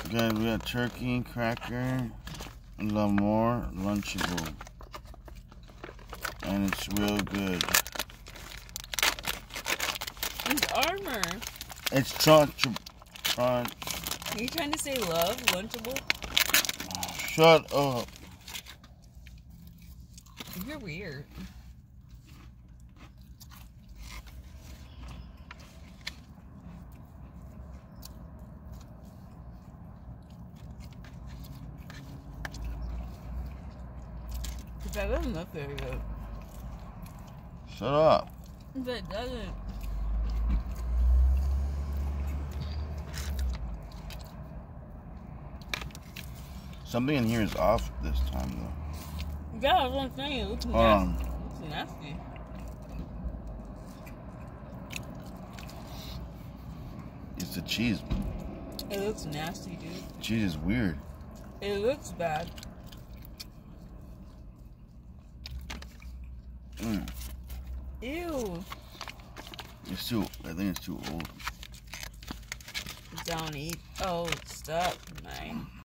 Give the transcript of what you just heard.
Good, we got turkey, cracker, more lunchable. And it's real good. It's armor. It's trunch. Are you trying to say love, lunchable? Shut up. You're weird. That doesn't look very good. Shut up. That doesn't. Something in here is off this time, though. Yeah, that's what I'm saying. It looks nasty. It looks nasty. It's the cheese. It looks nasty, dude. Cheese is weird. It looks bad. Ew. It's too. I think it's too old. Don't eat. Oh, stop, man.